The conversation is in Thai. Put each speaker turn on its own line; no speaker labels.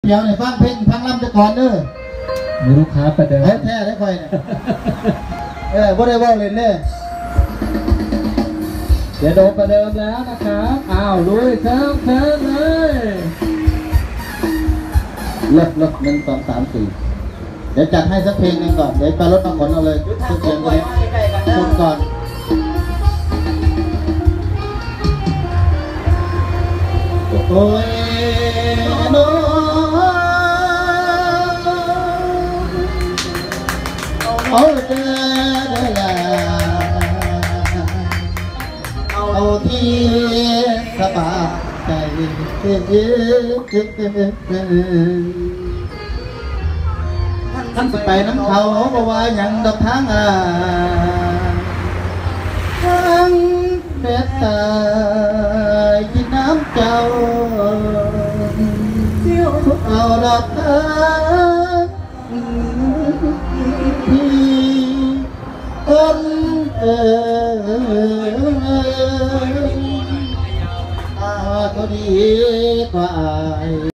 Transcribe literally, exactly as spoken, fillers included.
เดี๋ยวเนี่ยฟังเพลงฟังลำจะก่อนเด้อ
มีลูกค้าประเดิม
แท้ได้ค่อยเนี่ยเออบ่ได้ว่าเล่นเนี่ย
เดี๋ยวโดนประเดิมแล้วนะครับอ้าวลุยเชิญเชิญเลย
ลบลบหนึ่งสองสามสี่เดี๋ยวจัดให้สักเพลงหนึ่งก่อนเดี๋ยวไปรถน้ำฝนเอาเลยทุกเสียงเลยชุดก่อนโอ้ยโน้เอาเจอได้แล้วเอาที่สบายใจท่านไปน้ำเขาบอกว่าอย่างดอกทางอ่ะทั้งเบ็ดตายกินน้ำเจ้าเอาดอกทางคนเอ๋ยอาก็ดีกว่า